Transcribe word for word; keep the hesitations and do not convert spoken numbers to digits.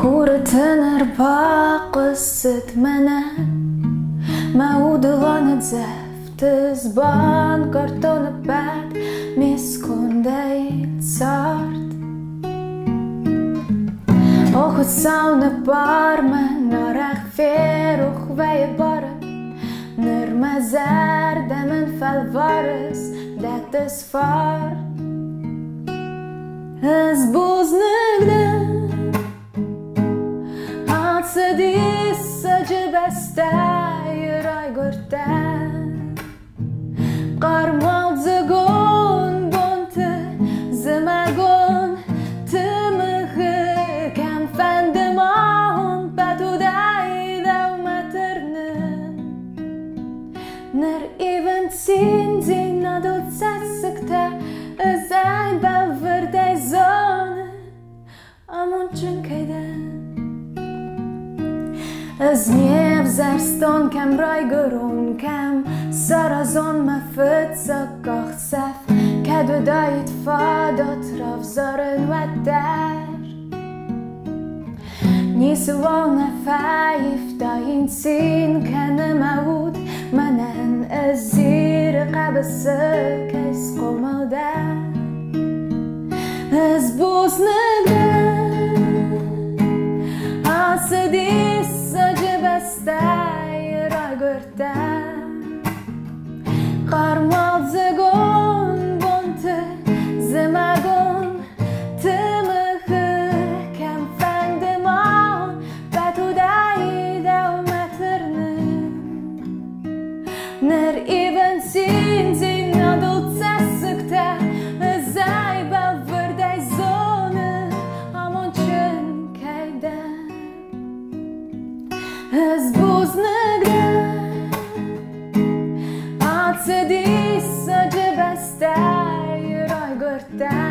Hurtener baqısit mene Maudulanı zeftis ban kartonu bed Miskundeit sart Och saune barmen Narech feruch veje barre Ner mezer demen felvares Det is fart Es buznigde Atse dissa cibeste Raygurte Qarmal zgon bonte Zimagon Tımığı Kem fendim ahun Betu dei Dau maternen Ner even sin Zin adult sessikte Özay bever dei zone Amon činkejden Ez nyelv zerston kem rajgörön kem Szarazon me fötszakach szef Kedve dajit fadat ravzaren vetter Nyisvalne fejif dajin szín Kenem aud menen ez zir Qabısık ez komode Ez buznigde Asedis Acebestei Raygurte Qarmal zgon bonte Zimagon Tımığı Kem fendim ahun Betu dei Dau maternen Ner even sin Zin adult sessikte Özay bever dei zone Amon činkejden Ez buznigde Atse dissa cibeste Raygurte